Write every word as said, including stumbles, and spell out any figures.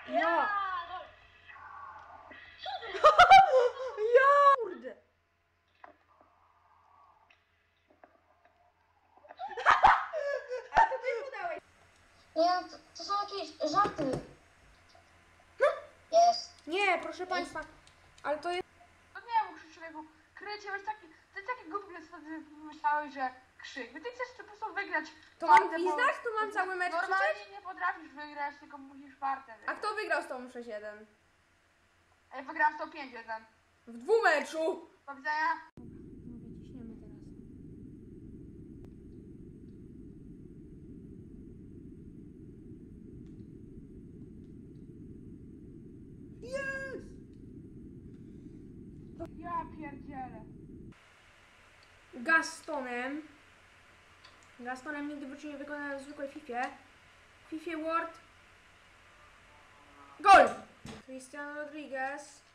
Ja! Ja! Kurde! A to ty podałeś! Nie, to, to są jakieś żarty. Jest. Nie, proszę państwa, ale to jest... No nie mów człowieku, krycie, masz taki, ty taki głupi, że wtedy myślałeś, że krzyk. Ty chcesz po prostu wygrać. To mam partę, bo- gwizdać? To mam cały mecz krzyczeć? Normalnie nie potrafisz wygrać, tylko musisz partę A wygrać. kto wygrał z tą sześć jeden? Ja wygrałam sto pięć jeden. W dwumeczu! Do widzenia. Mówię, ciśniemy teraz. Jest! Ja pierdzielę. Gastonem. Gastonem nigdy w życiu nie wykonałem w zwykłej Fifie. Fifie World. Gol! Cristiano Rodriguez.